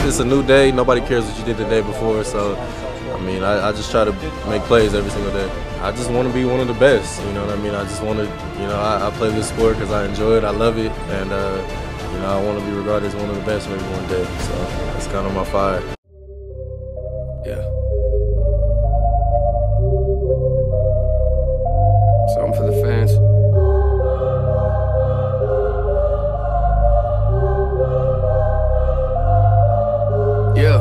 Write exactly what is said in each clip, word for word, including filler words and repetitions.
it's a new day. Nobody cares what you did the day before. So, I mean, I, I just try to make plays every single day. I just want to be one of the best. You know what I mean? I just want to, you know, I, I play this sport because I enjoy it. I love it, and uh, you know, I want to be regarded as one of the best maybe one day. So that's kind of my fire. Yeah. Something for the fans. Yeah.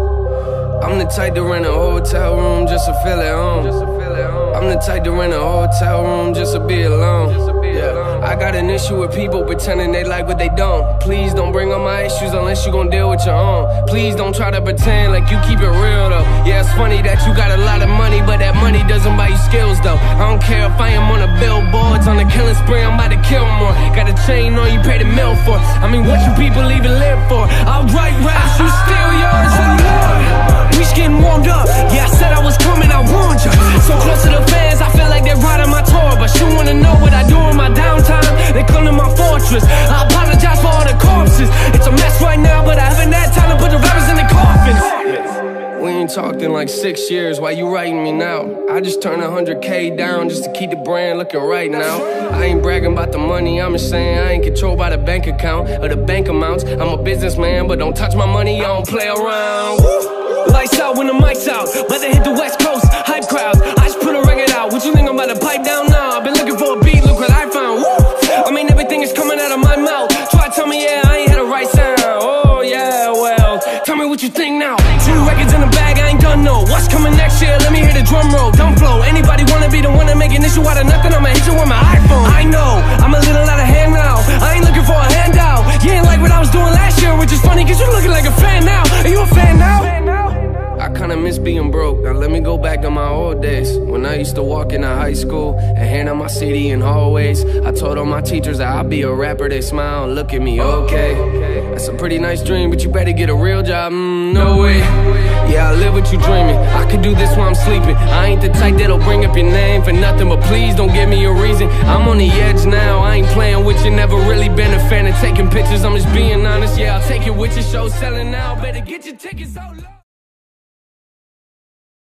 I'm the type to rent a hotel room just to feel at home. I'm the type to rent a hotel room just to be alone. Yeah. I got an issue with people pretending they like what they don't. Please don't bring up my issues unless you gon' deal with your own. Please don't try to pretend like you keep it real though. Yeah, it's funny that you got a lot of money, but that money doesn't buy you skills though. I don't care if I am on the billboards, on the killing spree, I'm about to kill more. Got a chain on you, pay the mill for. I mean, what you people even live for? I'll write raps, you steal yours and more. We just getting warmed up. Yeah, I said I was coming, I warned you. So close to the fans, I feel like they're riding my tour. But you wanna know what I do in my downtime? They come to my fortress. I apologize for all the corpses. It's a mess right now, but I haven't had time to put the rappers in the coffins. We ain't talked in like six years. Why you writing me now? I just turned one hundred K down just to keep the brand looking right now. I ain't bragging about the money, I'm just saying I ain't controlled by the bank account or the bank amounts. I'm a businessman, but don't touch my money, I don't play around. Lights out when the mic's out, but they hit the West Coast, hype crowds. I just put a record out, what you think I'm about to pipe down now? I've been looking for a beat, look what I found. Woo! I mean everything is coming out of my mouth. Try to tell me, yeah, I ain't had a right sound. Oh yeah, well, tell me what you think now. Two records in the bag, I ain't done no. What's coming next year? Let me hear the drum roll. Dumb flow, anybody wanna be the one to make an issue out of nothing? I'ma hit you with my iPhone. I know, I'm a little out of hand now. I ain't looking for a handout. You ain't like what I was doing last year, which is funny cause you looking like a fan now. Are you a fan now? I kinda miss being broke. Now let me go back to my old days when I used to walk into high school and hand out my C D in hallways. I told all my teachers that I'll be a rapper. They smile and look at me, okay. That's a pretty nice dream, but you better get a real job. Mm, no way. Yeah, I live what you dreaming. I could do this while I'm sleeping. I ain't the type that'll bring up your name for nothing, but please don't give me a reason. I'm on the edge now. I ain't playing with you. Never really been a fan of taking pictures. I'm just being honest. Yeah, I'll take it with you. Show selling now. Better get your tickets out low.